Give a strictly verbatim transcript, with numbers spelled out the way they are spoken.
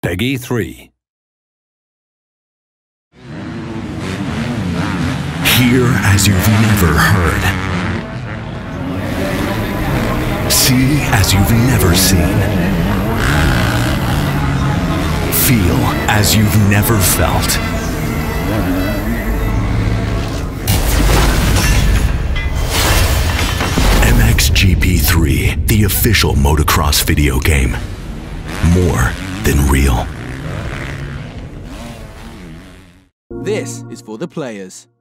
Peggy three. Hear as you've never heard. See as you've never seen. Feel as you've never felt. M X G P three, the official motocross video game. More than real. This is for the players.